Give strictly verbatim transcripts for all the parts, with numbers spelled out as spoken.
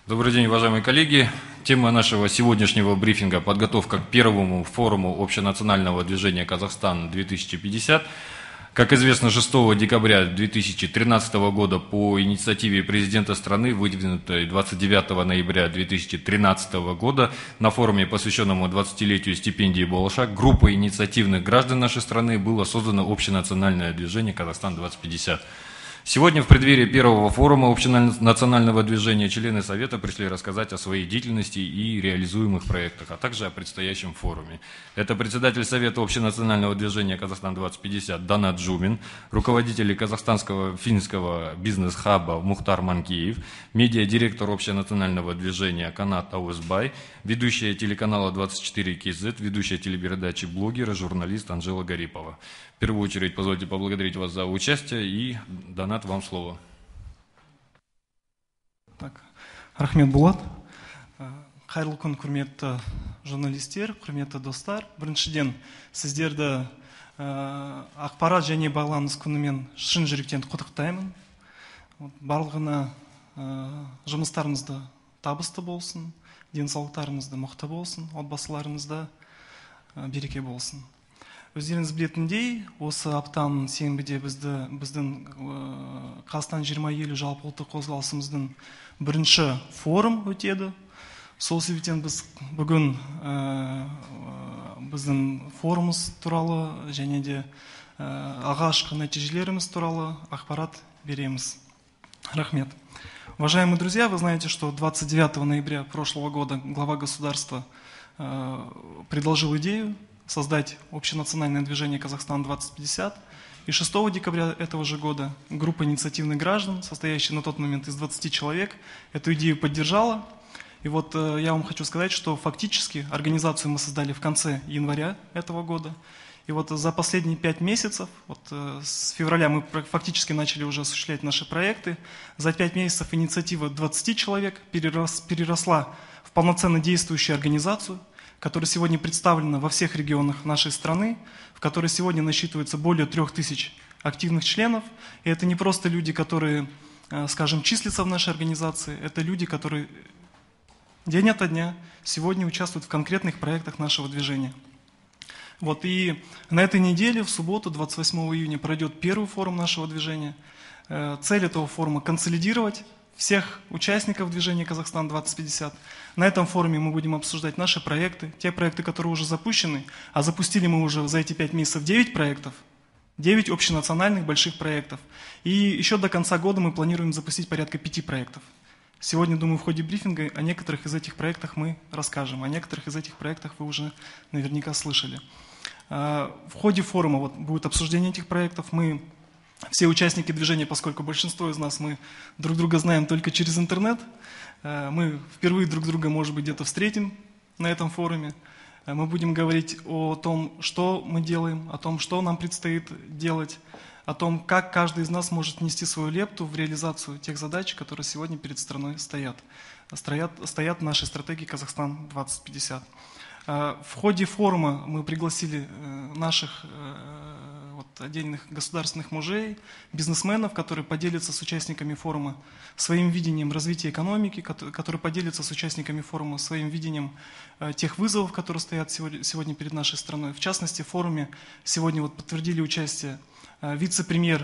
Добрый день, уважаемые коллеги. Тема нашего сегодняшнего брифинга – подготовка к первому форуму общенационального движения «Казахстан две тысячи пятьдесят». Как известно, шестого декабря две тысячи тринадцатого года по инициативе президента страны, выдвинутой двадцать девятого ноября две тысячи тринадцатого года на форуме, посвященному двадцатилетию стипендии Болашак, группой инициативных граждан нашей страны было создано общенациональное движение «Казахстан двадцать пятьдесят». Сегодня в преддверии первого форума общенационального движения члены Совета пришли рассказать о своей деятельности и реализуемых проектах, а также о предстоящем форуме. Это председатель Совета общенационального движения «Казахстан двадцать пятьдесят» Данат Джумин, руководитель казахстанского финского бизнес-хаба Мухтар Манкиев, медиадиректор общенационального движения Канат Аузбай, ведущая телеканала двадцать четыре кей зет, ведущая телепередачи блогера, журналист Анжела Гарипова. В первую очередь, позвольте поблагодарить вас за участие, и, Данат, вам слово. Так, рахмет Булат. Қайырлы күн, құрметті журналистер, құрметті достар. Біріншіден, сіздерді ақпарат және байланыс күнімен шын жүректен құттықтаймын. Барлығына жұмыстарыңызда табысты болсын, денсаулықтарыңызда мықты болсын, отбасыларыңызда береке болсын. Өздеріңіз білетіндей, осы аптаның сенбіде бізді, біздің Қазақстан жиырма елу жалпы ұлттық қозғалысымыздың бірінші форум өтеді. Сол себептен біз бүгін біздің форумымыз туралы және де алғашқы нәтижелеріміз туралы ақпарат береміз. Рахмет. Уважаемые друзья, вы знаете, что двадцать девятого ноября прошлого года глава государства предложил идею создать общенациональное движение «Казахстан двадцать пятьдесят». И шестого декабря этого же года группа инициативных граждан, состоящая на тот момент из двадцати человек, эту идею поддержала. И вот э, я вам хочу сказать, что фактически организацию мы создали в конце января этого года. И вот за последние пять месяцев, вот, э, с февраля мы фактически начали уже осуществлять наши проекты. За пять месяцев инициатива двадцати человек перерос, переросла в полноценно действующую организацию, которая сегодня представлена во всех регионах нашей страны, в которой сегодня насчитывается более трех тысяч активных членов. И это не просто люди, которые, скажем, числятся в нашей организации, это люди, которые день ото дня сегодня участвуют в конкретных проектах нашего движения. Вот, и на этой неделе, в субботу, двадцать восьмого июня, пройдет первый форум нашего движения. Цель этого форума – консолидировать всех участников движения «Казахстан двадцать пятьдесят». На этом форуме мы будем обсуждать наши проекты, те проекты, которые уже запущены, а запустили мы уже за эти пять месяцев девять проектов, девять общенациональных больших проектов. И еще до конца года мы планируем запустить порядка пяти проектов. Сегодня, думаю, в ходе брифинга о некоторых из этих проектах мы расскажем, о некоторых из этих проектах вы уже наверняка слышали. В ходе форума вот будет обсуждение этих проектов. Мы все участники движения, поскольку большинство из нас мы друг друга знаем только через интернет, мы впервые друг друга, может быть, где-то встретим на этом форуме. Мы будем говорить о том, что мы делаем, о том, что нам предстоит делать, о том, как каждый из нас может внести свою лепту в реализацию тех задач, которые сегодня перед страной стоят. Стоят, стоят наши стратегии «Казахстан двадцать пятьдесят». В ходе форума мы пригласили наших вот, отдельных государственных мужей, бизнесменов, которые поделятся с участниками форума своим видением развития экономики, которые поделятся с участниками форума своим видением тех вызовов, которые стоят сегодня перед нашей страной. В частности, в форуме сегодня вот подтвердили участие вице-премьер,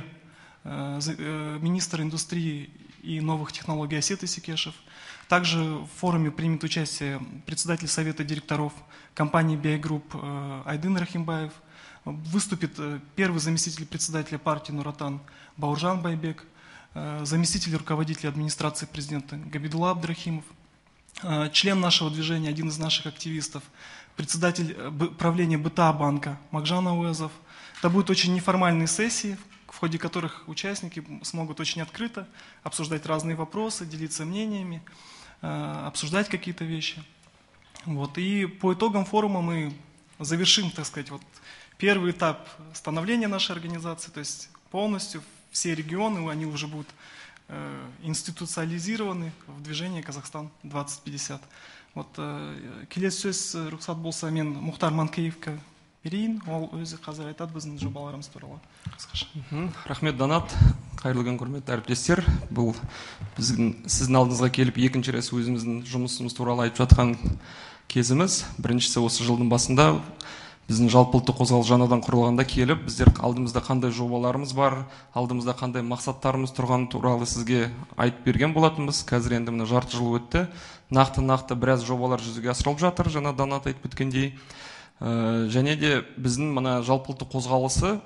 министр индустрии и новых технологий Асет Исекешев. Также в форуме примет участие председатель совета директоров компании би ай Group Айдын Рахимбаев. Выступит первый заместитель председателя партии Нур-Отан Бауржан Байбек, заместитель руководителя администрации президента Габидулла Абдрахимов, член нашего движения, один из наших активистов, председатель правления БТА банка Макжан Ауэзов. Это будут очень неформальные сессии, в ходе которых участники смогут очень открыто обсуждать разные вопросы, делиться мнениями, обсуждать какие-то вещи. Вот. И по итогам форума мы завершим, так сказать, вот первый этап становления нашей организации, то есть полностью все регионы, они уже будут э, институциализированы в движении «Казахстан двадцать пятьдесят». Вот, келесі сөз рұқсат болса мен Мухтар Манкеевке берейін, ол өзі қазір айтады біздің жобаларымыз туралы. Рахмет, Данат. қайырлы күн, құрметті әріптестер. Бұл біздің сіздің алдыңызға келіп екінші рет өзіміздің жұмысымыз туралы айтып жатқан кезіміз. Біріншісі осы жылдың басында біздің жалпыұлттық қозғалыс жаңадан құрылғанда келіп, біздер алдымызда қандай жобаларымыз бар, алдымызда қандай мақсаттарымыз тұрған туралы сізге айтып берген болатынбыз. Қазір енді мына жарты жыл өтті. Нақты-нақты біраз жобалар жүзеге асырылып жатыр, жаңа Данат айтып өткендей. Және де біздің мына жалпыұлттық қозғалысы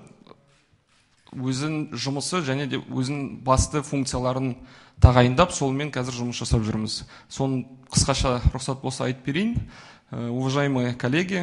өзін жұмысы және де өзін басты функцияларын тағайындап, солмен қазір жұмыс жасап жүрміз. Соны қысқаша рұқсат болса айтып берейін. Уважаемые коллеги,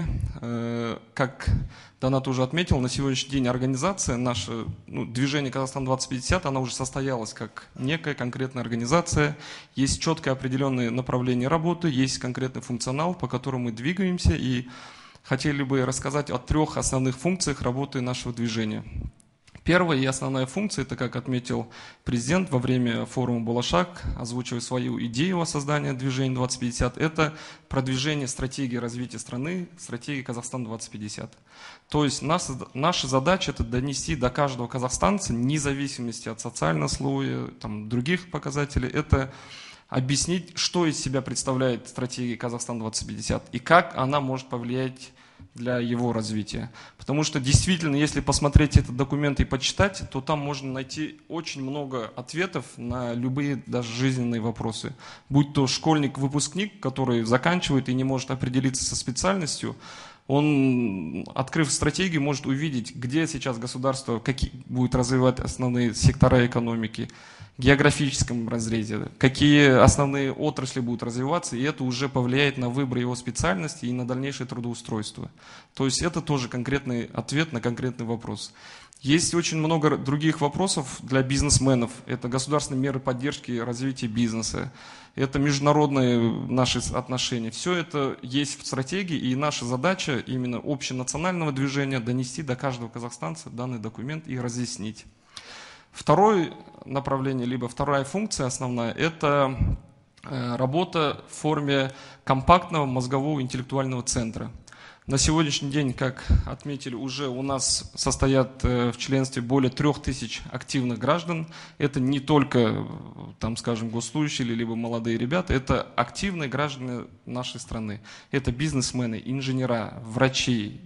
как Данат уже отметил, на сегодняшний день организация, наше ну, движение Казахстан двадцать пятьдесят, она уже состоялась как некая конкретная организация. Есть четко определенные направления работы, есть конкретный функционал, по которому мы двигаемся, и хотели бы рассказать о трех основных функциях работы нашего движения. Первая и основная функция, это, как отметил президент во время форума «Болашак», озвучивая свою идею о создании движения двадцать пятьдесят, это продвижение стратегии развития страны, стратегии Казахстан двадцать пятьдесят. То есть наша, наша задача – это донести до каждого казахстанца, вне зависимости от социального слоя, там, других показателей, это объяснить, что из себя представляет стратегия Казахстан двадцать пятьдесят и как она может повлиять для его развития. Потому что действительно, если посмотреть этот документ и почитать, то там можно найти очень много ответов на любые даже жизненные вопросы. Будь то школьник-выпускник, который заканчивает и не может определиться со специальностью, он, открыв стратегию, может увидеть, где сейчас государство какие, будет развивать основные сектора экономики, в географическом разрезе, какие основные отрасли будут развиваться, и это уже повлияет на выбор его специальности и на дальнейшее трудоустройство. То есть это тоже конкретный ответ на конкретный вопрос. Есть очень много других вопросов для бизнесменов. Это государственные меры поддержки и развития бизнеса. Это международные наши отношения. Все это есть в стратегии, и наша задача именно общенационального движения донести до каждого казахстанца данный документ и разъяснить. Второе направление, либо вторая функция основная, это работа в форме компактного мозгового интеллектуального центра. На сегодняшний день, как отметили, уже у нас состоят в членстве более трех тысяч активных граждан. Это не только, там, скажем, госслужащие, либо молодые ребята, это активные граждане нашей страны. Это бизнесмены, инженера, врачи,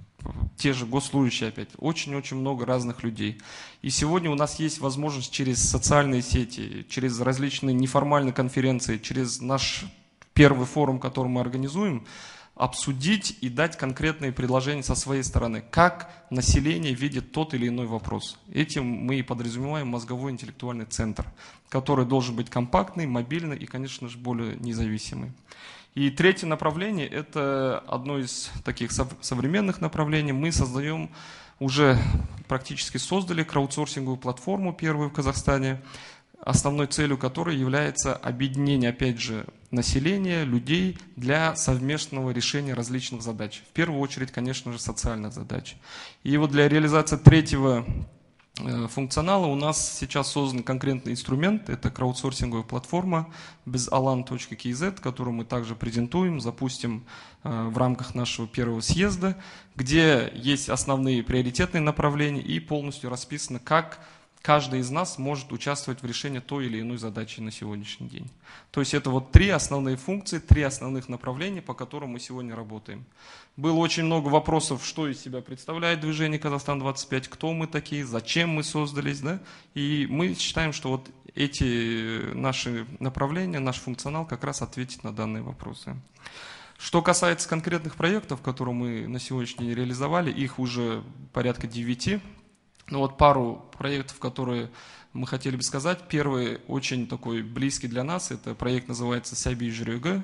те же госслужащие опять. Очень-очень много разных людей. И сегодня у нас есть возможность через социальные сети, через различные неформальные конференции, через наш первый форум, который мы организуем, обсудить и дать конкретные предложения со своей стороны, как население видит тот или иной вопрос. Этим мы и подразумеваем мозговой интеллектуальный центр, который должен быть компактный, мобильный и, конечно же, более независимый. И третье направление – это одно из таких современных направлений. Мы создаем, уже практически создали краудсорсинговую платформу, первую в Казахстане, основной целью которой является объединение, опять же, населения, людей для совместного решения различных задач. В первую очередь, конечно же, социальных задач. И вот для реализации третьего функционала у нас сейчас создан конкретный инструмент, это краудсорсинговая платформа безалан точка кз, которую мы также презентуем, запустим в рамках нашего первого съезда, где есть основные приоритетные направления и полностью расписано, как каждый из нас может участвовать в решении той или иной задачи на сегодняшний день. То есть это вот три основные функции, три основных направления, по которым мы сегодня работаем. Было очень много вопросов, что из себя представляет движение Казахстан двадцать пять, кто мы такие, зачем мы создались. Да? И мы считаем, что вот эти наши направления, наш функционал как раз ответит на данные вопросы. Что касается конкретных проектов, которые мы на сегодняшний день реализовали, их уже порядка девяти. Ну вот пару проектов, которые мы хотели бы сказать. Первый, очень такой близкий для нас, это проект называется «Сяби жүрегі»,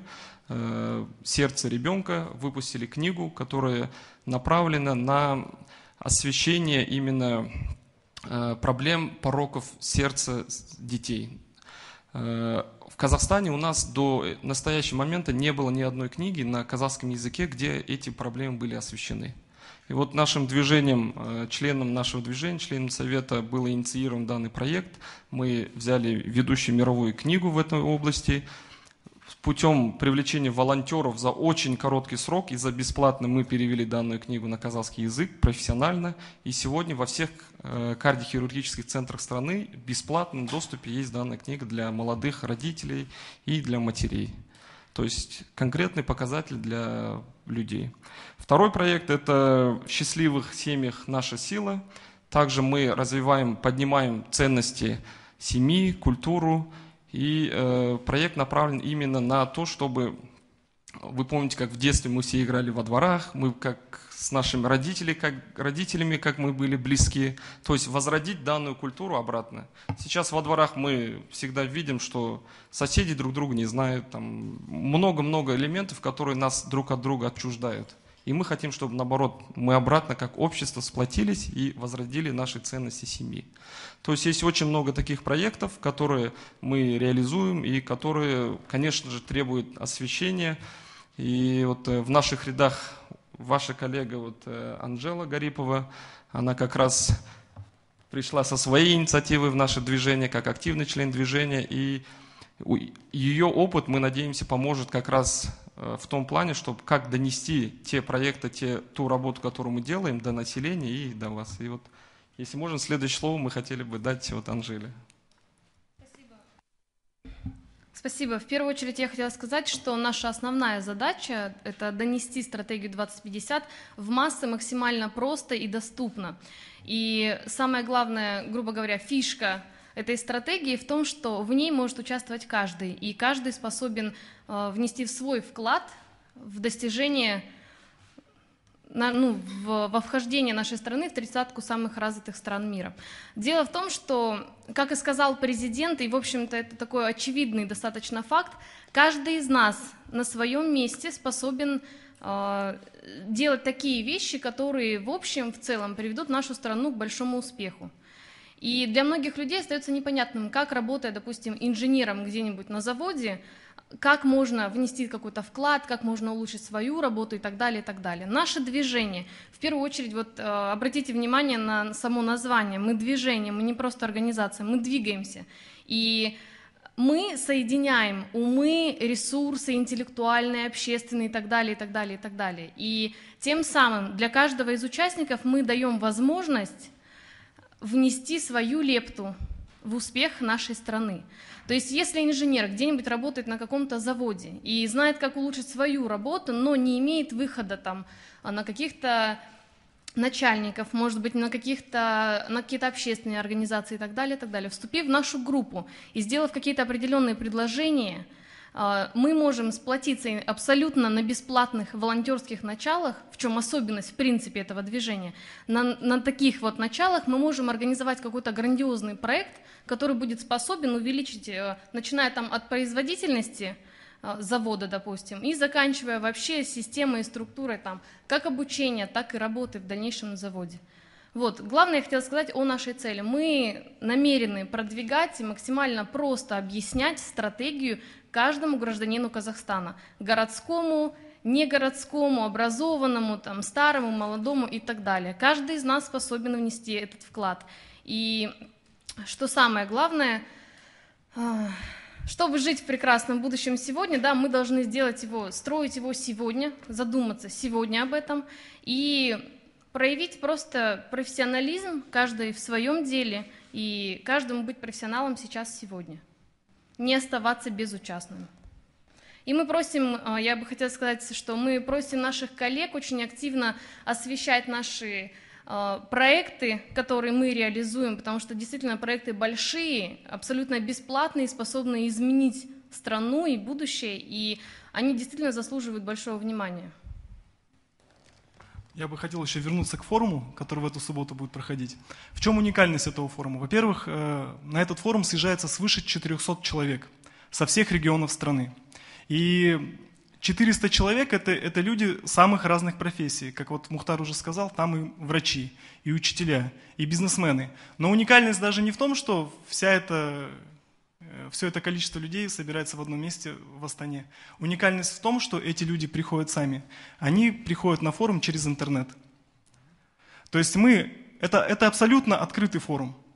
«Сердце ребенка». Выпустили книгу, которая направлена на освещение именно проблем пороков сердца детей. В Казахстане у нас до настоящего момента не было ни одной книги на казахском языке, где эти проблемы были освещены. И вот нашим движением, членом нашего движения, членом Совета был инициирован данный проект. Мы взяли ведущую мировую книгу в этой области, путем привлечения волонтеров за очень короткий срок и за бесплатно мы перевели данную книгу на казахский язык профессионально. И сегодня во всех кардиохирургических центрах страны в бесплатном доступе есть данная книга для молодых родителей и для матерей. То есть конкретный показатель для людей. Второй проект – это в счастливых семьях «Наша сила». Также мы развиваем, поднимаем ценности семьи, культуру. И э, проект направлен именно на то, чтобы, вы помните, как в детстве мы все играли во дворах, мы как с нашими родителями, как, родителями, как мы были близки, то есть возродить данную культуру обратно. Сейчас во дворах мы всегда видим, что соседи друг друга не знают, там много-много элементов, которые нас друг от друга отчуждают. И мы хотим, чтобы, наоборот, мы обратно, как общество, сплотились и возродили наши ценности семьи. То есть есть очень много таких проектов, которые мы реализуем и которые, конечно же, требуют освещения. И вот в наших рядах ваша коллега вот Анжела Гарипова, она как раз пришла со своей инициативой в наше движение, как активный член движения. И ее опыт, мы надеемся, поможет как раз в том плане, чтобы как донести те проекты, те, ту работу, которую мы делаем, до населения и до вас. И вот, если можно, следующее слово мы хотели бы дать вот Анжеле. Спасибо. Спасибо. В первую очередь я хотела сказать, что наша основная задача – это донести стратегию двадцать пятьдесят в массы максимально просто и доступно. И самое главное, грубо говоря, фишка этой стратегии в том, что в ней может участвовать каждый, и каждый способен э, внести в свой вклад в достижение, на, ну, в, во вхождение нашей страны в тридцатку самых развитых стран мира. Дело в том, что, как и сказал президент, и, в общем-то, это такой очевидный достаточно факт, каждый из нас на своем месте способен э, делать такие вещи, которые, в общем, в целом приведут нашу страну к большому успеху. И для многих людей остается непонятным, как, работая, допустим, инженером где-нибудь на заводе, как можно внести какой-то вклад, как можно улучшить свою работу и так далее, и так далее. Наше движение, в первую очередь, вот, обратите внимание на само название, мы движение, мы не просто организация, мы двигаемся. И мы соединяем умы, ресурсы интеллектуальные, общественные и так далее, и так далее, и так далее. И тем самым для каждого из участников мы даем возможность внести свою лепту в успех нашей страны. То есть если инженер где-нибудь работает на каком-то заводе и знает, как улучшить свою работу, но не имеет выхода там на каких-то начальников, может быть, на каких-то, на какие-то общественные организации и так далее, и так далее, вступив в нашу группу и сделав какие-то определенные предложения, мы можем сплотиться абсолютно на бесплатных волонтерских началах, в чем особенность в принципе этого движения. На, на таких вот началах мы можем организовать какой-то грандиозный проект, который будет способен увеличить, начиная там от производительности завода, допустим, и заканчивая вообще системой и структурой там, как обучения, так и работы в дальнейшем на заводе. Вот. Главное, я хотела сказать о нашей цели. Мы намерены продвигать и максимально просто объяснять стратегию каждому гражданину Казахстана, городскому, негородскому, образованному, там, старому, молодому и так далее. Каждый из нас способен внести этот вклад. И что самое главное, чтобы жить в прекрасном будущем сегодня, да, мы должны сделать его, строить его сегодня, задуматься сегодня об этом и проявить просто профессионализм, каждый в своем деле, и каждому быть профессионалом сейчас, сегодня. Не оставаться безучастным. И мы просим, я бы хотела сказать, что мы просим наших коллег очень активно освещать наши проекты, которые мы реализуем, потому что действительно проекты большие, абсолютно бесплатные, способные изменить страну и будущее, и они действительно заслуживают большого внимания. Я бы хотел еще вернуться к форуму, который в эту субботу будет проходить. В чем уникальность этого форума? Во-первых, на этот форум съезжается свыше четырёхсот человек со всех регионов страны. И четыреста человек это, – это люди самых разных профессий. Как вот Мухтар уже сказал, там и врачи, и учителя, и бизнесмены. Но уникальность даже не в том, что вся эта... все это количество людей собирается в одном месте в Астане. Уникальность в том, что эти люди приходят сами. Они приходят на форум через интернет. То есть мы, это, это абсолютно открытый форум.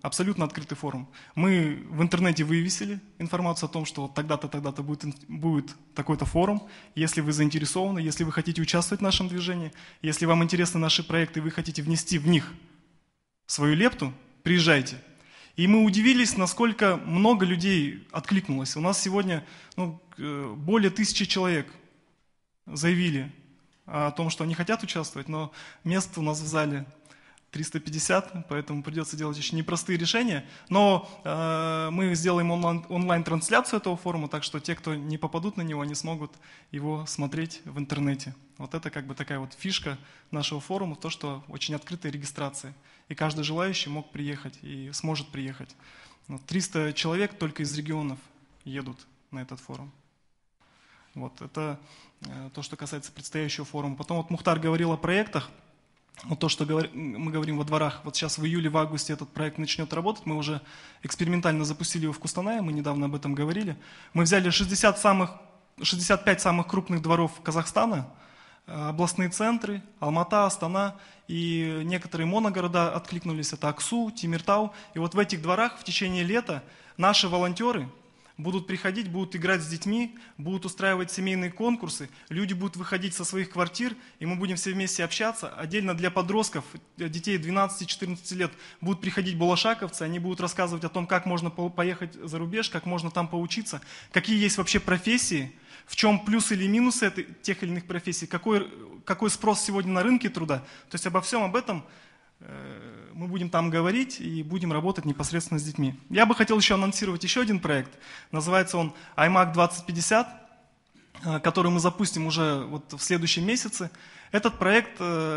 абсолютно открытый форум. Мы в интернете вывесили информацию о том, что вот тогда-то, тогда-то будет, будет такой-то форум. Если вы заинтересованы, если вы хотите участвовать в нашем движении, если вам интересны наши проекты и вы хотите внести в них свою лепту, приезжайте. И мы удивились, насколько много людей откликнулось. У нас сегодня ну, более тысячи человек заявили о том, что они хотят участвовать, но мест у нас в зале триста пятьдесят, поэтому придется делать очень непростые решения. Но э, мы сделаем онлайн, онлайн-трансляцию этого форума, так что те, кто не попадут на него, они смогут его смотреть в интернете. Вот это как бы такая вот фишка нашего форума, то, что очень открытая регистрация. И каждый желающий мог приехать и сможет приехать. Вот, триста человек только из регионов едут на этот форум. Вот, это э, то, что касается предстоящего форума. Потом вот Мухтар говорил о проектах. Вот то, что говор... мы говорим во дворах, вот сейчас в июле, в августе этот проект начнет работать, мы уже экспериментально запустили его в Кустанае, мы недавно об этом говорили. Мы взяли шестьдесят, самых, шестьдесят пять самых крупных дворов Казахстана, областные центры, Алмата, Астана, и некоторые моногорода откликнулись, это Аксу, Тимиртау. И вот в этих дворах в течение лета наши волонтеры будут приходить, будут играть с детьми, будут устраивать семейные конкурсы, люди будут выходить со своих квартир, и мы будем все вместе общаться. Отдельно для подростков, детей двенадцати-четырнадцати лет, будут приходить булашаковцы, они будут рассказывать о том, как можно поехать за рубеж, как можно там поучиться, какие есть вообще профессии, в чем плюсы или минусы этой, тех или иных профессий, какой, какой спрос сегодня на рынке труда. То есть обо всем об этом мы будем там говорить и будем работать непосредственно с детьми. Я бы хотел еще анонсировать еще один проект. Называется он аймак двадцать пятьдесят, который мы запустим уже вот в следующем месяце. Этот проект,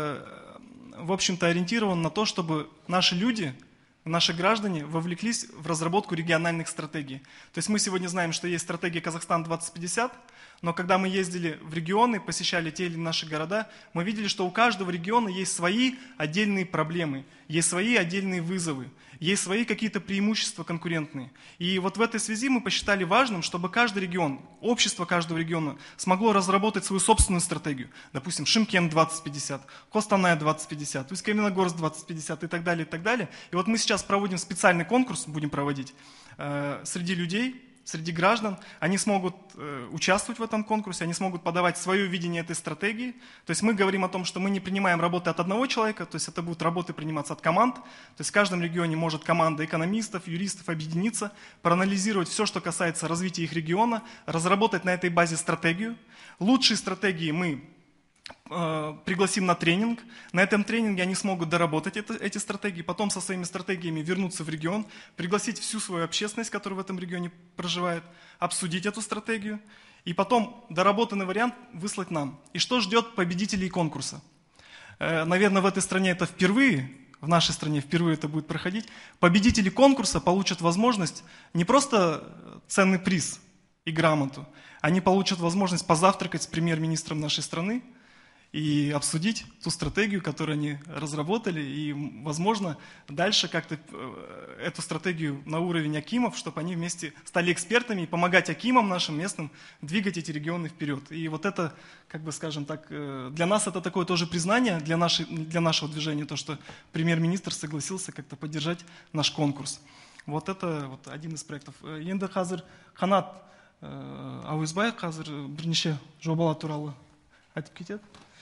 в общем-то, ориентирован на то, чтобы наши люди, наши граждане вовлеклись в разработку региональных стратегий. То есть мы сегодня знаем, что есть стратегия Казахстан двадцать пятьдесят, но когда мы ездили в регионы, посещали те или иные наши города, мы видели, что у каждого региона есть свои отдельные проблемы, есть свои отдельные вызовы, есть свои какие-то преимущества конкурентные. И вот в этой связи мы посчитали важным, чтобы каждый регион, общество каждого региона смогло разработать свою собственную стратегию. Допустим, Шымкент двадцать пятьдесят, Костанай двадцать пятьдесят, Усть-Каменогорск двадцать пятьдесят и так далее, и так далее. И вот мы сейчас проводим специальный конкурс, будем проводить э, среди людей, среди граждан, они смогут э, участвовать в этом конкурсе, они смогут подавать свое видение этой стратегии. То есть мы говорим о том, что мы не принимаем работы от одного человека, то есть это будут работы приниматься от команд. То есть в каждом регионе может команда экономистов, юристов объединиться, проанализировать все, что касается развития их региона, разработать на этой базе стратегию. Лучшие стратегии мы пригласим на тренинг. На этом тренинге они смогут доработать это, эти стратегии, потом со своими стратегиями вернуться в регион, пригласить всю свою общественность, которая в этом регионе проживает, обсудить эту стратегию, и потом доработанный вариант выслать нам. И что ждет победителей конкурса? Наверное, в этой стране это впервые, в нашей стране впервые это будет проходить. Победители конкурса получат возможность не просто ценный приз и грамоту, они получат возможность позавтракать с премьер-министром нашей страны, и обсудить ту стратегию, которую они разработали, и, возможно, дальше как-то эту стратегию на уровень акимов, чтобы они вместе стали экспертами и помогать акимам нашим местным двигать эти регионы вперед. И вот это, как бы скажем так, для нас это такое тоже признание, для, нашей, для нашего движения, то, что премьер-министр согласился как-то поддержать наш конкурс. Вот это вот один из проектов. Енді қазір Қанат Ауызбай қазір бірнеше жобалар туралы айтып кетеді.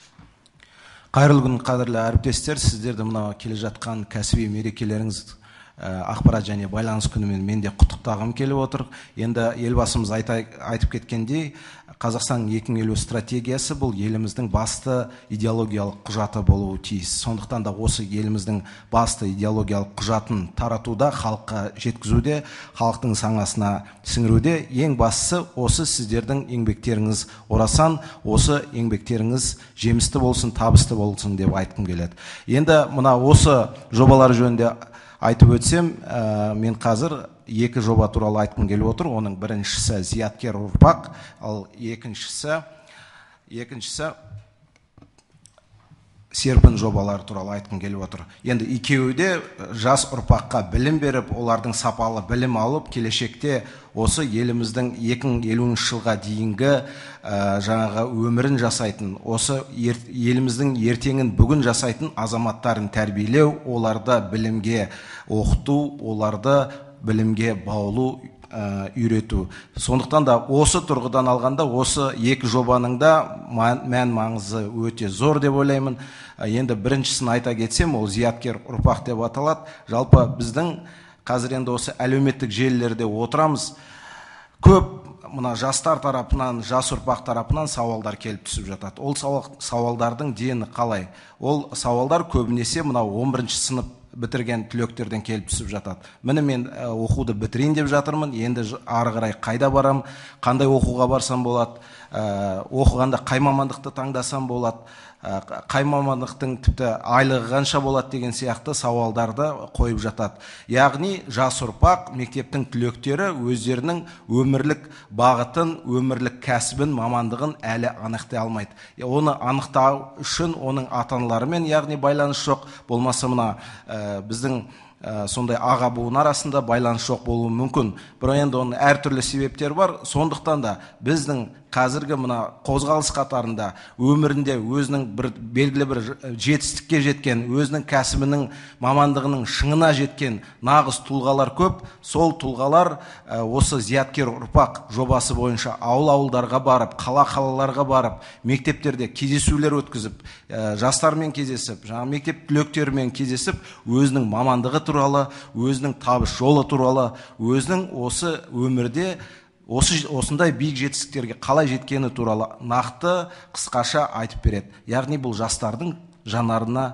Қайырлы күн, қадірлі әріптестер, сіздерді мына келе жатқан кәсіби мерекелеріңіз ақпарат және байланыс күнімен мен де құттықтағым келіп отыр. Енді елбасымыз айтып кеткендей, Қазақстан екі мың елу стратегиясы бұл еліміздің басты идеологиялық құжаты болуы тиіс. Сондықтан да осы еліміздің басты идеологиялық құжатын таратуда, халыққа жеткізуде, халықтың санасына сіңіруде ең бастысы осы сіздердің еңбектеріңіз орасан, осы еңбектеріңіз жемісті болсын, табысты болсын деп айтқым келеді. Енді мына осы жобалар жөнінде айтып өтсем, мен қазір екі жоба туралы айтқым келіп отыр. Оның біріншісі зияткер ұрпақ, ал екіншісі екіншісі серпін жобалары туралы айтқым келіп отыр. Енді екеуі де жас ұрпаққа білім беріп, олардың сапалы білім алып, келешекте осы еліміздің екі мың елуінші жылға дейінгі ә, жаңағы өмірін жасайтын, осы ер, еліміздің ертеңін бүгін жасайтын азаматтарын тәрбиелеу, оларды білімге оқыту, оларды білімге баулу, ә, үйрету. Сондықтан да осы тұрғыдан алғанда осы екі жобаның да мән маңызы өте зор деп ойлаймын. Енді біріншісін айта кетсем, ол зияткер ұрпақ деп аталады. Жалпы біздің қазір енді осы әлеуметтік желілерде отырамыз. Көп мына жастар тарапынан, жас ұрпақ тарапынан сауалдар келіп түсіп жатады. Ол сауалдардың дені қалай? Ол сауалдар көбінесе мына он бірінші сынып бітірген түлектерден келіп түсіп жатады. Міне мен оқуды бітірейін деп жатырмын, енді ары қарай қайда барам, қандай оқуға барсам болады, оқығанда қай мамандықты таңдасам болады, қай мамандықтың тіпті айлығы қанша болады деген сияқты сауалдарды қойып жатады. Яғни жас ұрпақ, мектептің түлектері өздерінің өмірлік бағытын, өмірлік кәсібін, мамандығын әлі анықтай алмайды. Оны анықтау үшін оның ата-аналарымен яғни байланыс жоқ, болмаса мына біздің сондай аға буын арасында байланыс жоқ болуы мүмкін. Бірақ енді оның әртүрлі себептер бар. Сондықтан да біздің қазіргі мына қозғалыс қатарында өмірінде өзінің бір белгілі бір жетістікке жеткен, өзінің кәсібінің, мамандығының шыңына жеткен нағыз тұлғалар көп. Сол тұлғалар осы зияткер ұрпақ жобасы бойынша ауыл-ауылдарға барып, қала-қалаларға барып, мектептерде кездесулер өткізіп, жастармен кездесіп, жаңа мектеп түлектерімен кездесіп, өзінің мамандығы туралы, өзінің табыс жолы туралы, өзінің осы өмірде осы осындай биік жетістіктерге қалай жеткені туралы нақты қысқаша айтып береді. Яғни бұл жастардың жанарына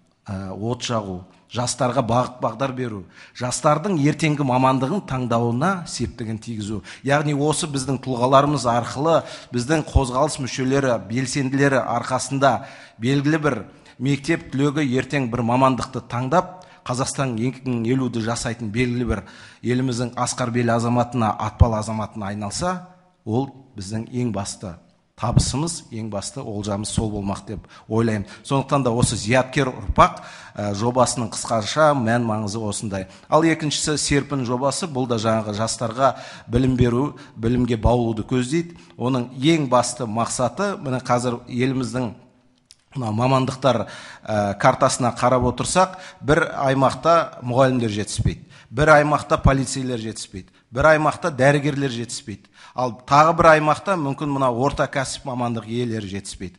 ә, от жағу, жастарға бағыт бағдар беру, жастардың ертеңгі мамандығын таңдауына септігін тигізу. Яғни осы біздің тұлғаларымыз арқылы біздің қозғалыс мүшелері, белсенділері арқасында белгілі бір мектеп түлегі ертең бір мамандықты таңдап, Қазақстан екі мың елуді жасайтын белгілі бір еліміздің асқар белі азаматына, атпал азаматына айналса, ол біздің ең басты табысымыз, ең басты олжамыз сол болмақ деп ойлаймын. Сондықтан да осы зияткер ұрпақ жобасының қысқаша мән маңызы осындай. Ал екіншісі серпін жобасы, бұл да жаңағы жастарға білім беру, білімге баулуды көздейді. Оның ең басты мақсаты, міне қазір еліміздің мамандықтар картасына қарап отырсақ, бір аймақта мұғалімдер жетіспейді, бір аймақта полицейлер жетіспейді, бір аймақта дәрігерлер жетіспейді, ал тағы бір аймақта мүмкін мына орта кәсіп мамандық иелері жетіспейді.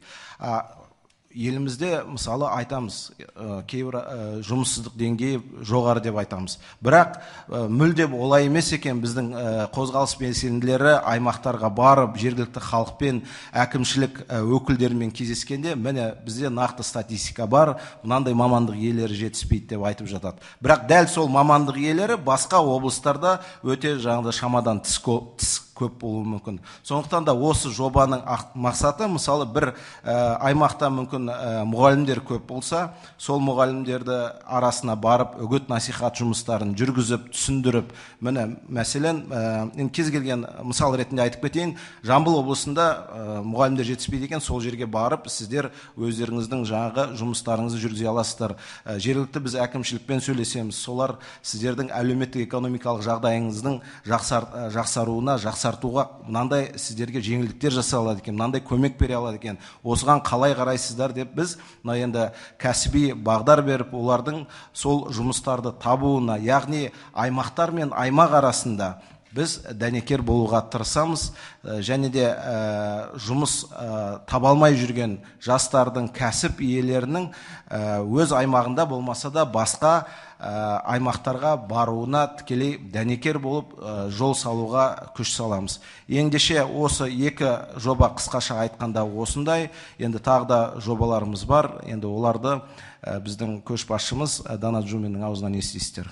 Елімізде мысалы айтамыз, кейбір жұмыссыздық деңгейі жоғары деп айтамыз. Бірақ мүлде олай емес екен. Біздің қозғалыс белсенділері аймақтарға барып, жергілікті халықпен, әкімшілік өкілдерімен кездескенде, міне бізде нақты статистика бар, мынандай мамандық иелері жетіспейді деп айтып жатады. Бірақ дәл сол мамандық иелері басқа облыстарда өте жаңағыдай шамадан тыс көп болуы мүмкін. Сондықтан да осы жобаның мақсаты, мысалы бір аймақта мүмкін мұғалімдер көп болса, сол мұғалімдерді арасына барып, үгіт насихат жұмыстарын жүргізіп, түсіндіріп, міне мәселен, кез келген мысал ретінде айтып кетейін, Жамбыл облысында мұғалімдер жетіспейді екен, сол жерге барып, сіздер өздеріңіздің жаңағы жұмыстарыңызды жүргізе аласыздар. Жергілікті біз әкімшілікпен сөйлесеміз, солар сіздердің әлеуметтік экономикалық жағдайыңыздың жақсаруына, жақсартуға мынандай сіздерге жеңілдіктер жасай алады екен, мынандай көмек бере алады екен, осыған қалай қарайсыздар деп біз мына енді кәсіби бағдар беріп, олардың сол жұмыстарды табуына, яғни аймақтар мен аймақ арасында біз дәнекер болуға тырысамыз, және де жұмыс таба алмай жүрген жастардың, кәсіп иелерінің өз аймағында болмаса да басқа аймақтарға баруына тікелей дәнекер болып жол салуға күш саламыз. Ендеше осы екі жоба қысқаша айтқанда осындай, енді тағы да жобаларымыз бар, енді оларды біздің көшбасшымыз Дана Джуминнің аузынан естисіздер.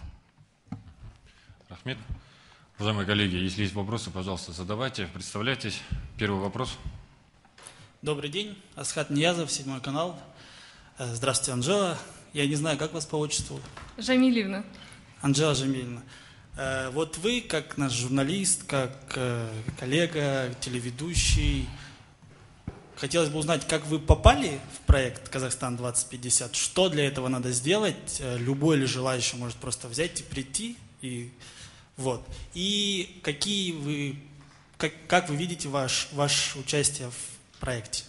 Рахмет. Уважаемые коллеги, если есть вопросы, пожалуйста, задавайте, представляйтесь. Первый вопрос. Добрый день, Асхат Ниязов, седьмой канал. Здравствуйте, Анжела. Я не знаю, как вас по отчеству? Жамилевна. Анжела Жамилевна. Вот вы, как наш журналист, как коллега, телеведущий, хотелось бы узнать, как вы попали в проект «Казахстан двадцать пятьдесят», что для этого надо сделать, любой ли желающий может просто взять и прийти, и вот. И какие вы, как, как вы видите ваш, ваше участие в проекте?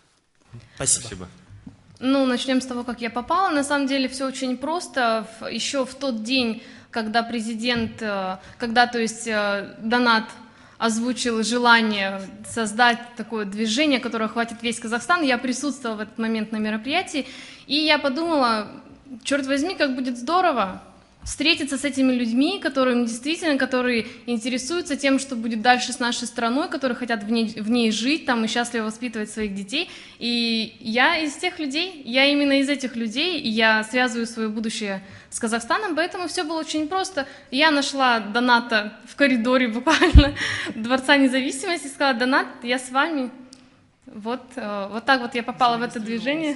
Спасибо. Спасибо. Ну, начнем с того, как я попала. На самом деле все очень просто. Еще в тот день, когда президент, когда, то есть, Донат озвучил желание создать такое движение, которое охватит весь Казахстан, я присутствовала в этот момент на мероприятии, и я подумала, черт возьми, как будет здорово встретиться с этими людьми, которые действительно, которые интересуются тем, что будет дальше с нашей страной, которые хотят в ней, в ней жить там и счастливо воспитывать своих детей. И я из тех людей, я именно из этих людей, и я связываю свое будущее с Казахстаном, поэтому все было очень просто. Я нашла Доната в коридоре буквально Дворца независимости, сказала: Донат, я с вами. Вот, вот так вот я попала в это движение.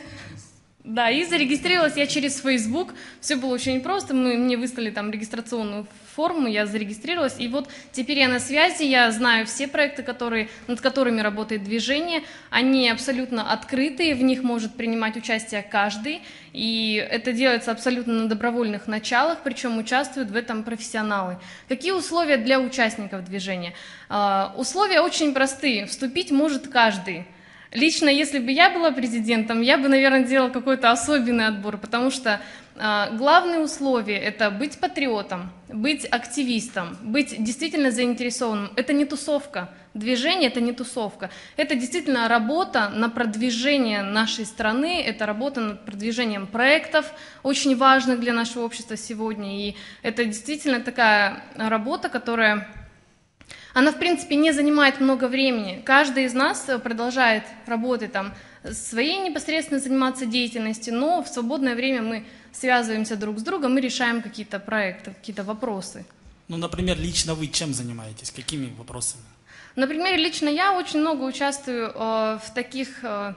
Да, и зарегистрировалась я через Facebook, все было очень просто, мы, мне выслали там регистрационную форму, я зарегистрировалась, и вот теперь я на связи, я знаю все проекты, которые, над которыми работает движение, они абсолютно открытые, в них может принимать участие каждый, и это делается абсолютно на добровольных началах, причем участвуют в этом профессионалы. Какие условия для участников движения? Uh, условия очень простые, вступить может каждый. Лично, если бы я была президентом, я бы, наверное, делала какой-то особенный отбор, потому что э, главное условие – это быть патриотом, быть активистом, быть действительно заинтересованным. Это не тусовка. Движение – это не тусовка. Это действительно работа на продвижение нашей страны, это работа над продвижением проектов, очень важных для нашего общества сегодня. И это действительно такая работа, которая… Она, в принципе, не занимает много времени. Каждый из нас продолжает работать там, своей непосредственно заниматься деятельностью, но в свободное время мы связываемся друг с другом и решаем какие-то проекты, какие-то вопросы. Ну, например, лично вы чем занимаетесь? Какими вопросами? Например, лично я очень много участвую э, в таких… Э,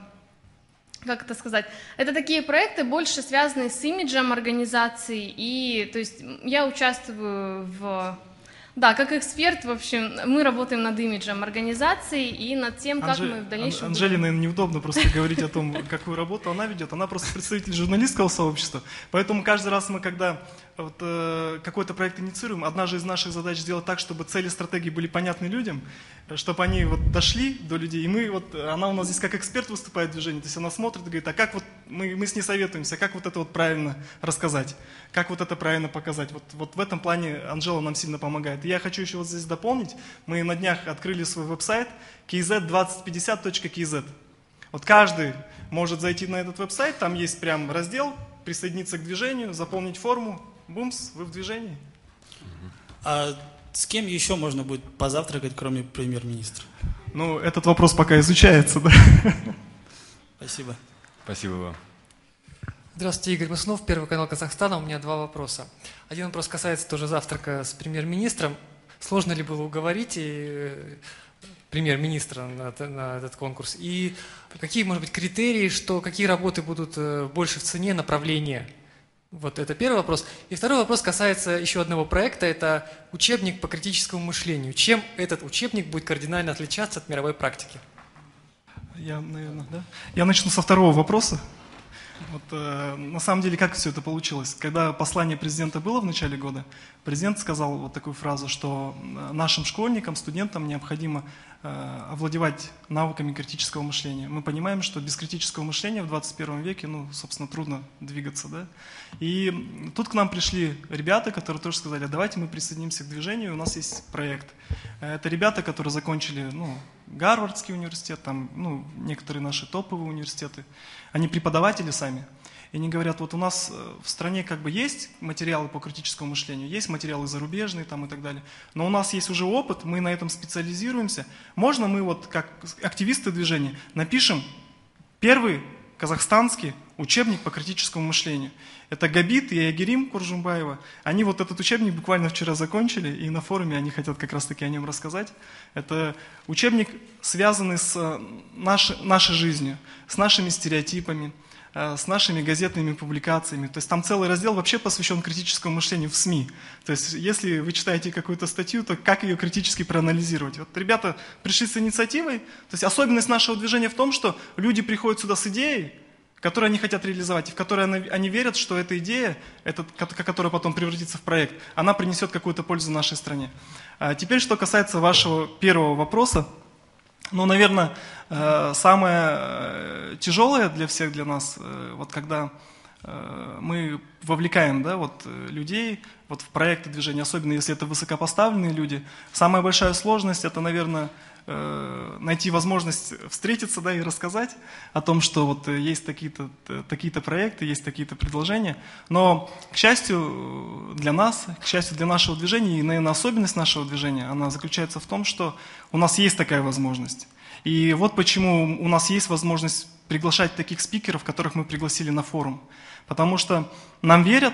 как это сказать, это такие проекты, больше связанные с имиджем организации, и то есть я участвую в… Да, как эксперт, в общем, мы работаем над имиджем организации и над тем, как Анжи... мы в дальнейшем… Анжеле, наверное, неудобно просто говорить о том, какую работу она ведет. Она просто представитель журналистского сообщества. Поэтому каждый раз мы, когда вот, э, какой-то проект инициируем, одна же из наших задач сделать так, чтобы цели стратегии были понятны людям, чтобы они вот дошли до людей. И мы, вот, она у нас здесь как эксперт выступает в движении, то есть она смотрит и говорит, а как вот, мы, мы с ней советуемся, как вот это вот правильно рассказать, как вот это правильно показать. Вот, вот в этом плане Анжела нам сильно помогает. И я хочу еще вот здесь дополнить, мы на днях открыли свой веб-сайт кей зет двадцать пятьдесят точка кей зет. Вот каждый может зайти на этот веб-сайт, там есть прям раздел, присоединиться к движению, заполнить форму, бумс, вы в движении. А с кем еще можно будет позавтракать, кроме премьер-министра? Ну, этот вопрос пока изучается, да. Спасибо. Спасибо вам. Здравствуйте, Игорь Маснов, Первый канал Казахстана. У меня два вопроса. Один вопрос касается тоже завтрака с премьер-министром. Сложно ли было уговорить и премьер-министра на, на этот конкурс? И какие, может быть, критерии, что, какие работы будут больше в цене, направления? Вот это первый вопрос. И второй вопрос касается еще одного проекта. Это учебник по критическому мышлению. Чем этот учебник будет кардинально отличаться от мировой практики? Я, наверное, да? Я начну со второго вопроса. Вот, э, на самом деле, как все это получилось? Когда послание президента было в начале года, президент сказал вот такую фразу, что нашим школьникам, студентам необходимо э, овладевать навыками критического мышления. Мы понимаем, что без критического мышления в двадцать первом веке, ну, собственно, трудно двигаться, да? И тут к нам пришли ребята, которые тоже сказали, а давайте мы присоединимся к движению, у нас есть проект. Это ребята, которые закончили, ну, Гарвардский университет, там, ну, некоторые наши топовые университеты, они преподаватели сами, и они говорят, вот у нас в стране как бы есть материалы по критическому мышлению, есть материалы зарубежные там и так далее, но у нас есть уже опыт, мы на этом специализируемся, можно мы вот как активисты движения напишем первый казахстанский учебник по критическому мышлению. Это Габит и Ягерим Куржумбаева. Они вот этот учебник буквально вчера закончили, и на форуме они хотят как раз-таки о нем рассказать. Это учебник, связанный с нашей, нашей жизнью, с нашими стереотипами, с нашими газетными публикациями. То есть там целый раздел вообще посвящен критическому мышлению в СМИ. То есть если вы читаете какую-то статью, то как ее критически проанализировать? Вот ребята пришли с инициативой. То есть особенность нашего движения в том, что люди приходят сюда с идеей, которые они хотят реализовать, и в которые они верят, что эта идея, этот, которая потом превратится в проект, она принесет какую-то пользу нашей стране. А теперь, что касается вашего первого вопроса, ну, наверное, самое тяжелое для всех, для нас, вот когда мы вовлекаем, да, вот, людей вот, в проекты движения, особенно если это высокопоставленные люди, самая большая сложность – это, наверное, найти возможность встретиться, да, и рассказать о том, что вот есть такие-то такие-то проекты, есть такие-то предложения. Но, к счастью для нас, к счастью для нашего движения, и, наверное, особенность нашего движения, она заключается в том, что у нас есть такая возможность. И вот почему у нас есть возможность приглашать таких спикеров, которых мы пригласили на форум. Потому что нам верят,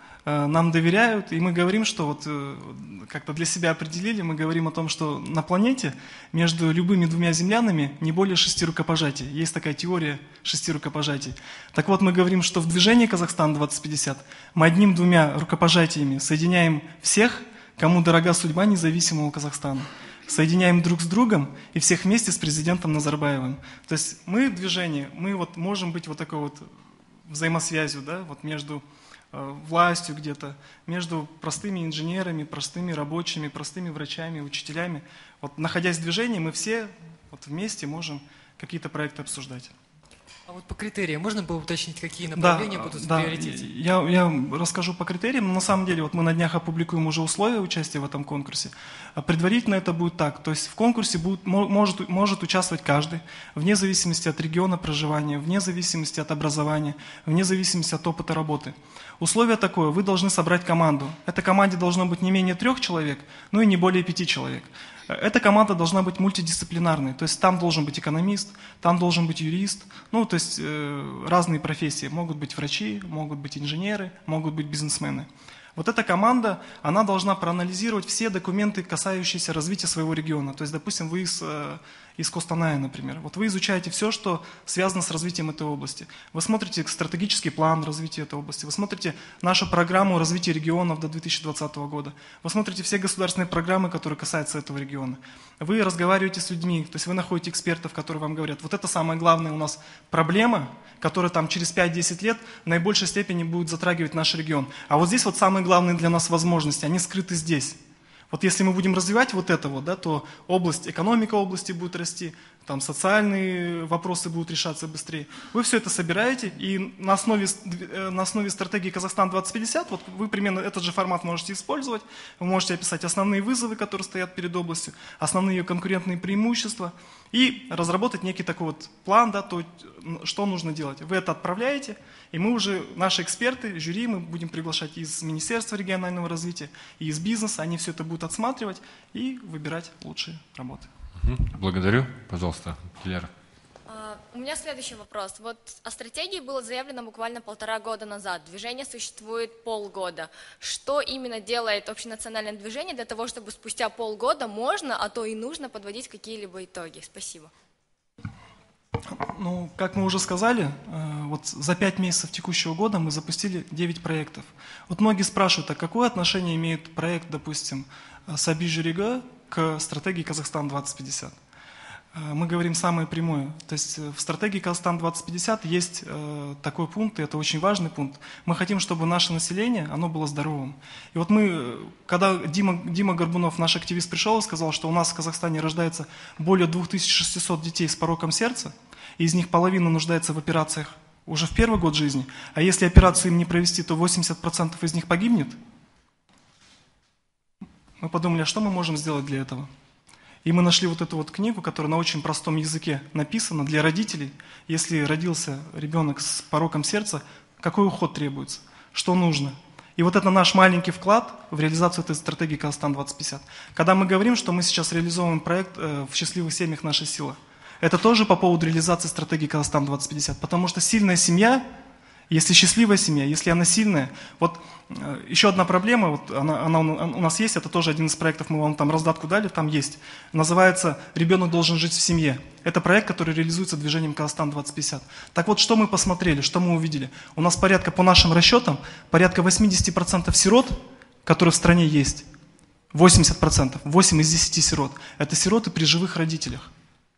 нам доверяют, и мы говорим, что вот как-то для себя определили, мы говорим о том, что на планете между любыми двумя землянами не более шести рукопожатий. Есть такая теория шести рукопожатий. Так вот, мы говорим, что в движении Казахстан двадцать пятьдесят мы одним-двумя рукопожатиями соединяем всех, кому дорога судьба независимого Казахстана. Соединяем друг с другом и всех вместе с президентом Назарбаевым. То есть мы движение, мы вот можем быть вот такой вот взаимосвязью, да, вот между властью где-то, между простыми инженерами, простыми рабочими, простыми врачами, учителями. Вот, находясь в движении, мы все вот вместе можем какие-то проекты обсуждать. А вот по критериям можно было уточнить, какие направления да, будут в да, приоритете? Я, я расскажу по критериям, но на самом деле вот мы на днях опубликуем уже условия участия в этом конкурсе. Предварительно это будет так, то есть в конкурсе будет, может, может участвовать каждый, вне зависимости от региона проживания, вне зависимости от образования, вне зависимости от опыта работы. Условие такое, вы должны собрать команду. Этой команде должно быть не менее трех человек, ну и не более пяти человек. Эта команда должна быть мультидисциплинарной, то есть там должен быть экономист, там должен быть юрист, ну то есть э, разные профессии, могут быть врачи, могут быть инженеры, могут быть бизнесмены. Вот эта команда, она должна проанализировать все документы, касающиеся развития своего региона. То есть, допустим, вы из, из Костаная, например. Вот вы изучаете все, что связано с развитием этой области. Вы смотрите стратегический план развития этой области, вы смотрите нашу программу развития регионов до две тысячи двадцатого года, вы смотрите все государственные программы, которые касаются этого региона. Вы разговариваете с людьми, то есть вы находите экспертов, которые вам говорят, вот это самая главная у нас проблема, которая там через пять-десять лет в наибольшей степени будет затрагивать наш регион. А вот здесь вот самые главные для нас возможности, они скрыты здесь. Вот если мы будем развивать вот это вот, да, то область, экономика области будет расти, там социальные вопросы будут решаться быстрее. Вы все это собираете, и на основе, на основе стратегии Казахстан двадцать пятьдесят, вот вы примерно этот же формат можете использовать, вы можете описать основные вызовы, которые стоят перед областью, основные ее конкурентные преимущества, и разработать некий такой вот план, да, то, что нужно делать. Вы это отправляете, и мы уже, наши эксперты, жюри, мы будем приглашать из Министерства регионального развития и из бизнеса, они все это будут отсматривать и выбирать лучшие работы. Благодарю. Пожалуйста, Диляра. У меня следующий вопрос. Вот о стратегии было заявлено буквально полтора года назад. Движение существует полгода. Что именно делает общенациональное движение для того, чтобы спустя полгода можно, а то и нужно подводить какие-либо итоги? Спасибо. Ну, как мы уже сказали, вот за пять месяцев текущего года мы запустили девять проектов. Вот многие спрашивают, а какое отношение имеет проект, допустим, Саби Жюрига к стратегии Казахстан двадцать пятьдесят? Мы говорим самое прямое. То есть в стратегии Казахстан двадцать пятьдесят есть такой пункт, и это очень важный пункт. Мы хотим, чтобы наше население, оно было здоровым. И вот мы, когда Дима, Дима Горбунов, наш активист, пришел и сказал, что у нас в Казахстане рождается более две тысячи шестьсот детей с пороком сердца, и из них половина нуждается в операциях уже в первый год жизни, а если операцию им не провести, то восемьдесят процентов из них погибнет. Мы подумали, а что мы можем сделать для этого? И мы нашли вот эту вот книгу, которая на очень простом языке написана для родителей. Если родился ребенок с пороком сердца, какой уход требуется, что нужно. И вот это наш маленький вклад в реализацию этой стратегии Казахстан двадцать пятьдесят. Когда мы говорим, что мы сейчас реализовываем проект в счастливых семьях «Наша сила», это тоже по поводу реализации стратегии Казахстан двадцать пятьдесят. Потому что сильная семья Если счастливая семья, если она сильная. Вот э, еще одна проблема, вот она, она у нас есть, это тоже один из проектов, мы вам там раздатку дали, там есть. Называется «Ребенок должен жить в семье». Это проект, который реализуется движением Казахстан двадцать пятьдесят. Так вот, что мы посмотрели, что мы увидели? У нас порядка, по нашим расчетам, порядка восемьдесят процентов сирот, которые в стране есть, восемьдесят процентов, восемь из десяти сирот, это сироты при живых родителях.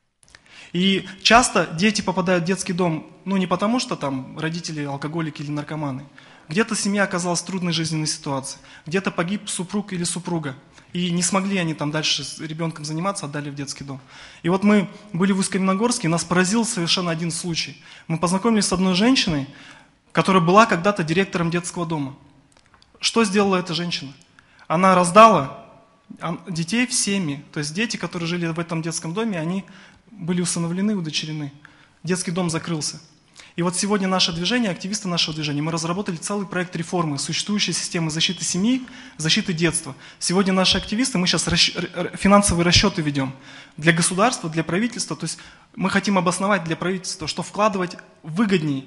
И часто дети попадают в детский дом, ну не потому, что там родители алкоголики или наркоманы. Где-то семья оказалась в трудной жизненной ситуации, где-то погиб супруг или супруга. И не смогли они там дальше с ребенком заниматься, отдали в детский дом. И вот мы были в Усть-Каменогорске, нас поразил совершенно один случай. Мы познакомились с одной женщиной, которая была когда-то директором детского дома. Что сделала эта женщина? Она раздала детей в семьи. То есть дети, которые жили в этом детском доме, они были усыновлены, удочерены. Детский дом закрылся. И вот сегодня наше движение, активисты нашего движения, мы разработали целый проект реформы существующей системы защиты семьи, защиты детства. Сегодня наши активисты, мы сейчас расч... финансовые расчеты ведем для государства, для правительства. То есть мы хотим обосновать для правительства, что вкладывать выгоднее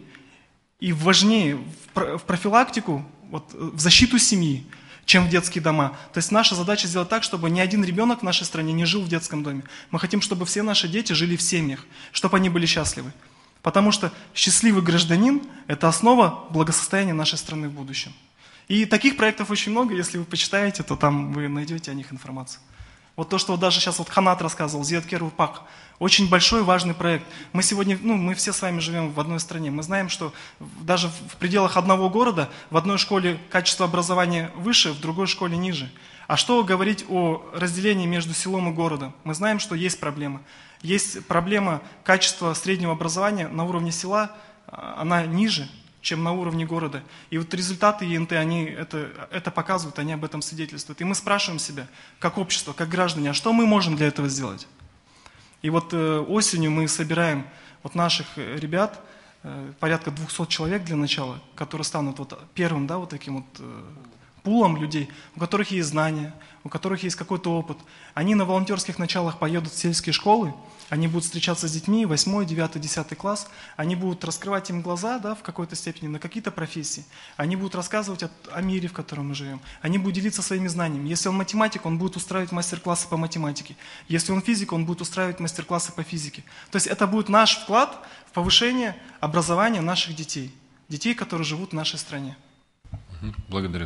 и важнее в профилактику, вот, в защиту семьи, чем в детские дома. То есть наша задача сделать так, чтобы ни один ребенок в нашей стране не жил в детском доме. Мы хотим, чтобы все наши дети жили в семьях, чтобы они были счастливы. Потому что счастливый гражданин – это основа благосостояния нашей страны в будущем. И таких проектов очень много, если вы почитаете, то там вы найдете о них информацию. Вот то, что даже сейчас вот Ханат рассказывал, Зияткер Урпак. Очень большой, важный проект. Мы сегодня, ну, мы все с вами живем в одной стране. Мы знаем, что даже в пределах одного города в одной школе качество образования выше, в другой школе ниже. А что говорить о разделении между селом и городом? Мы знаем, что есть проблема. Есть проблема качества среднего образования на уровне села, она ниже, чем на уровне города. И вот результаты ЕНТ, они это, это показывают, они об этом свидетельствуют. И мы спрашиваем себя, как общество, как граждане, а что мы можем для этого сделать? И вот э, осенью мы собираем вот наших ребят, э, порядка двухсот человек для начала, которые станут вот первым, да, вот таким вот э, пулом людей, у которых есть знания, у которых есть какой-то опыт. Они на волонтерских началах поедут в сельские школы, они будут встречаться с детьми, восьмой, девятый, десятый класс, они будут раскрывать им глаза, да, в какой-то степени на какие-то профессии, они будут рассказывать о, о мире, в котором мы живем, они будут делиться своими знаниями. Если он математик, он будет устраивать мастер-классы по математике, если он физик, он будет устраивать мастер-классы по физике. То есть это будет наш вклад в повышение образования наших детей, детей, которые живут в нашей стране. Благодарю.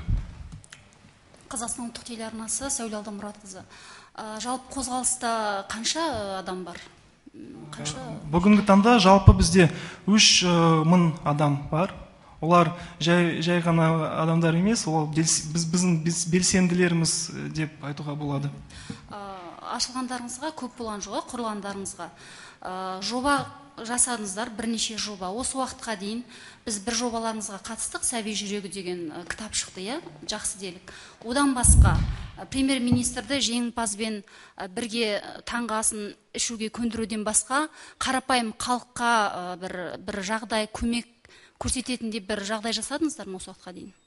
Қазақстан ұлттық телеарнасы, Сәуле Алдамұратқызы. Жалпы қозғалыста қанша адам бар? Қанша? Бүгінгі таңда жалпы бізде үш мың адам бар. Олар жай, жай ғана адамдар емес, ол біз, біздің белсенділеріміз деп айтуға болады. Ашылғандарыңызға, көп болған жоға, құрылғандарыңызға жоба жасадыңыздар, бірнеше жоба. Осы уақытқа дейін біз бір жобаларыңызға қатыстық, Сәби жүрегі деген кітап шықты, иә, жақсы делік. Одан басқа премьер-министрді жеңімпазбен бірге таңғы асын ішуге көндіруден басқа қарапайым халыққа бір, бір жағдай, көмек көрсететіндей бір жағдай жасадыңыздар ма осы уақытқа дейін?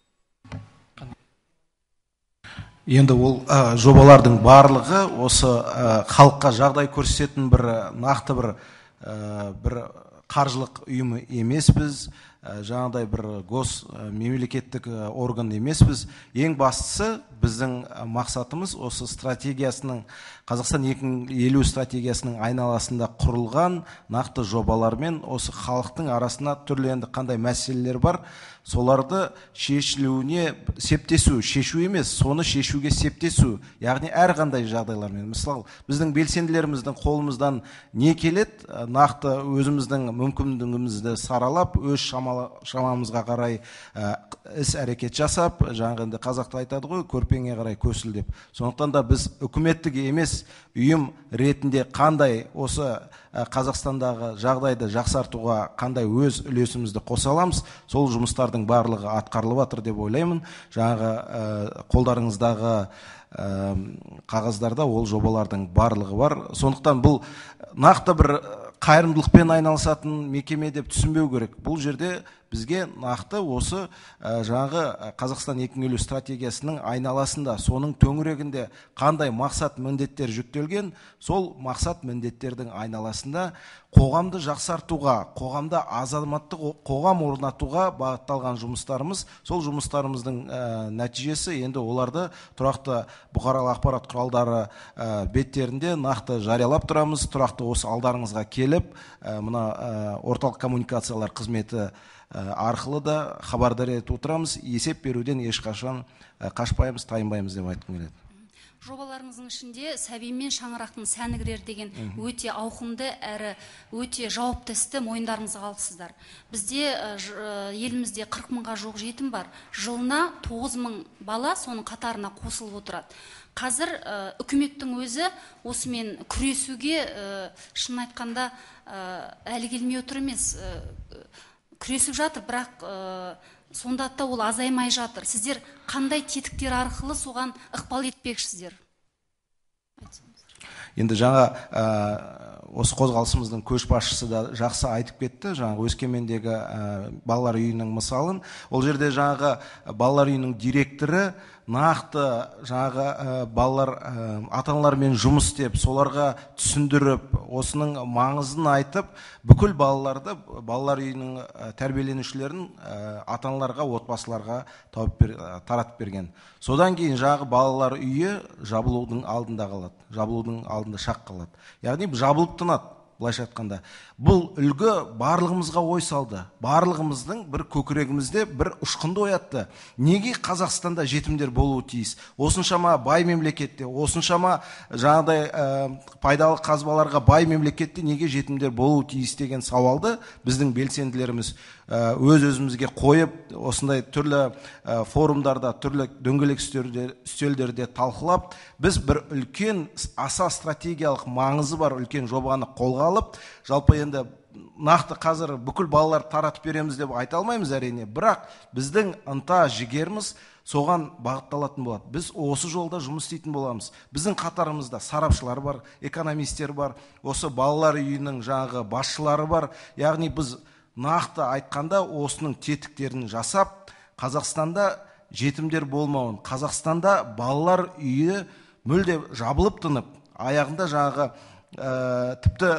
Енді ол ә, жобалардың барлығы осы ә, халыққа жағдай көрсететін бір нақты бір ә, бір қаржылық ұйымы емеспіз, ә, жаңағыдай бір гос ә, мемлекеттік ә, орган емеспіз. Ең бастысы біздің мақсатымыз осы стратегиясының, Қазақстан екі мың елу стратегиясының айналасында құрылған нақты жобалармен осы халықтың арасына түрлі енді қандай мәселелер бар, соларды шешілуіне септесу, шешу емес, соны шешуге септесу, яғни әрқандай жағдайлармен. Мысалы, біздің белсенділеріміздің қолымыздан не келеді, нақты өзіміздің мүмкіндігімізді саралап, өз шамамызға қарай іс әрекет жасап, жаңағынды қазақта айтады ғой, көрпеңе қарай көсіл деп. Сондықтан да біз үкіметтік емес ұйым ретінде қандай осы Қазақстандағы жағдайды жақсартуға қандай өз үлесімізді қоса аламыз, сол жұмыстардың барлығы атқарылып жатыр деп ойлаймын. Жаңағы қолдарыңыздағы қағаздарда ол жобалардың барлығы бар. Сондықтан бұл нақты бір қайырымдылықпен айналысатын мекеме деп түсінбеу керек. Бұл жерде бізге нақты осы жаңағы Қазақстан екі мың елу стратегиясының айналасында, соның төңірегінде қандай мақсат міндеттер жүктелген, сол мақсат міндеттердің айналасында қоғамды жақсартуға, қоғамда азаматтық қоғам орнатуға бағытталған жұмыстарымыз, сол жұмыстарымыздың нәтижесі енді оларды тұрақты бұқаралық ақпарат құралдары беттерінде нақты жариялап тұрамыз. Тұрақты осы алдарыңызға келіп, мына орталық коммуникациялар қызметі арқылы да хабардар етіп отырамыз. Есеп беруден ешқашан қашпаймыз, тайынбаймыз деп айтқым келеді. Жобаларыңыздың ішінде сәби мен шаңырақтың сәні кірер деген өте ауқымды әрі өте жауапты істі мойындарыңызға алыпсыздар. Бізде елімізде қырық мыңға жоқ жетім бар. Жылына тоғыз мың бала соның қатарына қосылып отырады. Қазір үкіметтің өзі осымен күресуге шын айтқанда әлі келмей отыр емес. Күресіп жатыр, бірақ сонда да ол азаймай жатыр. Сіздер қандай тетіктер арқылы соған ықпал етпекшісіздер? Енді жаңа осы қозғалысымыздың көшбасшысы да жақсы айтып кетті, жаңағы Өскемендегі балалар үйінің мысалын. Ол жерде жаңағы балалар үйінің директоры нақты жаңағы балалар ата-аналармен жұмыс істеп, соларға түсіндіріп, осының маңызын айтып, бүкіл балаларды, балалар үйінің тәрбиеленушілерін ата-аналарға, отбасыларға таратып берген. Содан кейін жаңағы балалар үйі жабылудың алдында қалады, жабылудың алдында шақ қалады. Яғни жабылып тынады. Былайша айтқанда, бұл үлгі барлығымызға ой салды. Барлығымыздың бір көкірегімізде бір ұшқынды оятты. Неге Қазақстанда жетімдер болуы тиіс? Осыншама бай мемлекетте, осыншама жаңағыдай пайдалы қазбаларға бай мемлекетте неге жетімдер болуы тиіс деген сауалды біздің белсенділеріміз өз өзімізге қойып, осындай түрлі форумдарда, түрлі дөңгелек үстелдерде талқылап, біз бір үлкен аса стратегиялық маңызы бар үлкен жобаны қолға алып, жалпы енді нақты қазір бүкіл балалар таратып береміз деп айта алмаймыз әрине, бірақ біздің ынта жігеріміз соған бағытталатын болады. Біз осы жолда жұмыс істейтін боламыз. Біздің қатарымызда сарапшылар бар, экономистер бар, осы балалар үйінің жаңағы басшылары бар. Яғни біз нақты айтқанда осының тетіктерін жасап, Қазақстанда жетімдер болмауын, Қазақстанда балалар үйі мүлде жабылып тынып, аяғында жаңағы тіпті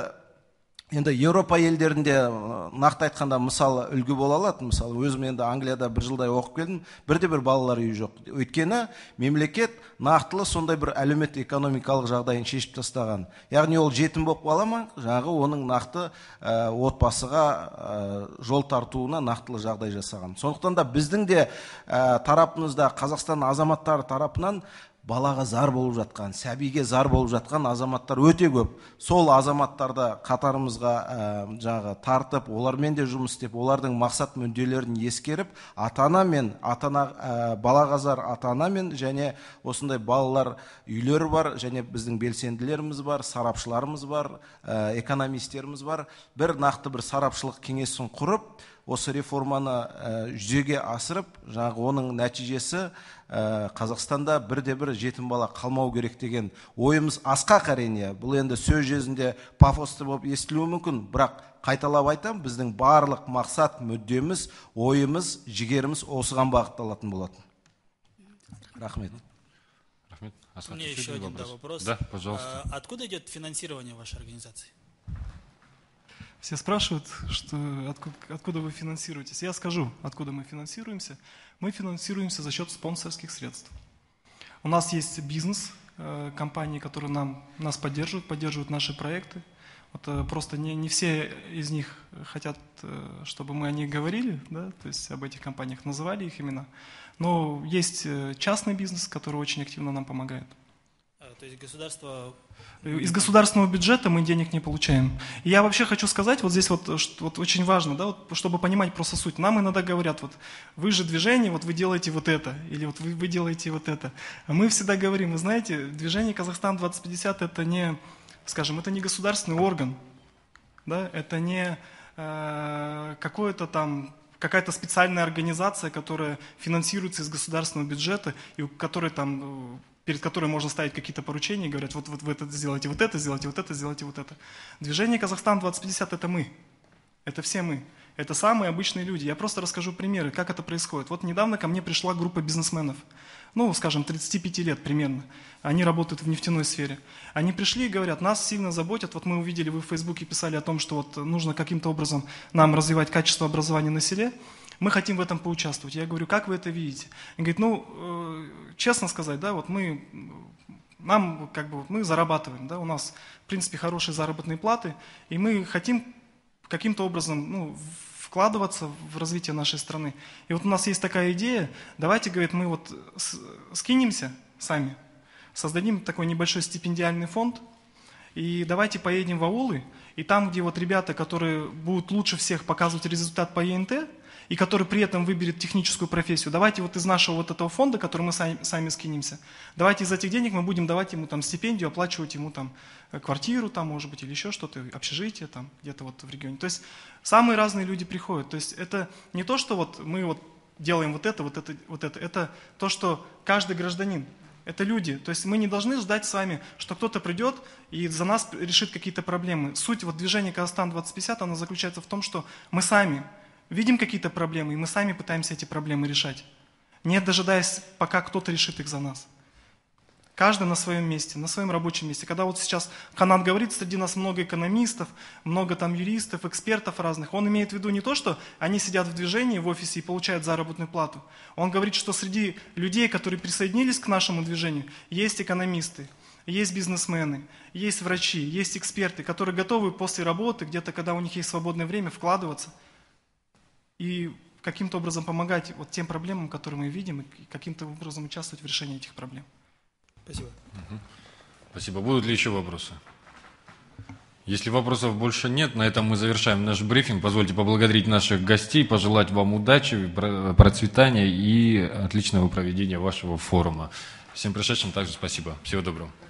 енді Еуропа елдерінде нақты айтқанда мысалы үлгі бола алады. Мысалы өзім енді Англияда бір жылдай оқып келдім, бірде бір балалар үйі жоқ. Өйткені мемлекет нақтылы сондай бір әлеуметтік экономикалық жағдайын шешіп тастаған. Яғни ол жетім болып қала ма, жаңағы оның нақты отбасыға жол тартуына нақтылы жағдай жасаған. Сондықтан да біздің де тарапымызда Қазақстан азаматтары тарапынан балаға зар болып жатқан, сәбиге зар болып жатқан азаматтар өте көп. Сол азаматтарды қатарымызға жаңағы тартып, олармен де жұмыс істеп, олардың мақсат мүдделерін ескеріп, ата-ана мен ата-ана балаға зар ата-ана мен және осындай балалар үйлері бар, және біздің белсенділеріміз бар, сарапшыларымыз бар, экономистеріміз бар. Бір нақты бір сарапшылық кеңесін құрып, осы реформаны жүзеге асырып, жаңағы оның нәтижесі Қазақстанда бірде-бір жетім бала қалмау керек деген ойымыз асқақ әрине. Бұл енді сөз жүзінде пафосты болып естілуі мүмкін, бірақ қайталап айтам, біздің барлық мақсат, мүддеміз, ойымыз, жігеріміз осыған бағытталатын болады. Рахмет. Рахмет. У меня еще один вопрос. Да, пожалуйста. Откуда идет финансирование вашей организации? Все спрашивают, что, откуда, откуда вы финансируетесь. Я скажу, откуда мы финансируемся. Мы финансируемся за счет спонсорских средств. У нас есть бизнес, компании, которые нам, нас поддерживают, поддерживают наши проекты. Вот, просто не, не все из них хотят, чтобы мы о них говорили, да, то есть об этих компаниях называли их имена. Но есть частный бизнес, который очень активно нам помогает. То есть государство... Из государственного бюджета мы денег не получаем. И я вообще хочу сказать, вот здесь вот, что, вот очень важно, да, вот, чтобы понимать просто суть. Нам иногда говорят, вот вы же движение, вот вы делаете вот это, или вот вы, вы делаете вот это. А мы всегда говорим, вы знаете, движение Казахстан двадцать пятьдесят это не, скажем, это не государственный орган, да, это не э, какое-то там... какая-то специальная организация, которая финансируется из государственного бюджета, и которая там, перед которой можно ставить какие-то поручения и говорят, вот, вот вы это сделаете, вот это сделаете, вот это сделаете, вот это. Движение Казахстан двадцать пятьдесят это мы. Это все мы. Это самые обычные люди. Я просто расскажу примеры, как это происходит. Вот недавно ко мне пришла группа бизнесменов, ну, скажем, тридцати пяти лет примерно. Они работают в нефтяной сфере. Они пришли и говорят, нас сильно заботят, вот мы увидели, вы в Фейсбуке писали о том, что вот нужно каким-то образом нам развивать качество образования на селе. Мы хотим в этом поучаствовать. Я говорю, как вы это видите? Он говорит, ну, э, честно сказать, да, вот мы, нам, как бы, мы зарабатываем, да, у нас, в принципе, хорошие заработные платы, и мы хотим каким-то образом, ну, вкладываться в развитие нашей страны. И вот у нас есть такая идея, давайте, говорит, мы вот скинемся сами, создадим такой небольшой стипендиальный фонд, и давайте поедем в аулы, и там, где вот ребята, которые будут лучше всех показывать результат по Е Н Т, и который при этом выберет техническую профессию, давайте вот из нашего вот этого фонда, который мы сами, сами скинемся, давайте из этих денег мы будем давать ему там стипендию, оплачивать ему там квартиру, там, может быть, или еще что-то, общежитие там, где-то вот в регионе. То есть самые разные люди приходят. То есть это не то, что вот мы вот делаем вот это, вот это, вот это, это то, что каждый гражданин. Это люди. То есть мы не должны ждать с вами, что кто-то придет и за нас решит какие-то проблемы. Суть вот движения Казахстан двадцать пятьдесят, она заключается в том, что мы сами видим какие-то проблемы, и мы сами пытаемся эти проблемы решать, не дожидаясь, пока кто-то решит их за нас. Каждый на своем месте, на своем рабочем месте. Когда вот сейчас Канат говорит, среди нас много экономистов, много там юристов, экспертов разных, он имеет в виду не то, что они сидят в движении в офисе и получают заработную плату. Он говорит, что среди людей, которые присоединились к нашему движению, есть экономисты, есть бизнесмены, есть врачи, есть эксперты, которые готовы после работы, где-то когда у них есть свободное время, вкладываться и каким-то образом помогать вот тем проблемам, которые мы видим, и каким-то образом участвовать в решении этих проблем. Спасибо. Угу. Спасибо. Будут ли еще вопросы? Если вопросов больше нет, на этом мы завершаем наш брифинг. Позвольте поблагодарить наших гостей, пожелать вам удачи, процветания и отличного проведения вашего форума. Всем пришедшим также спасибо. Всего доброго.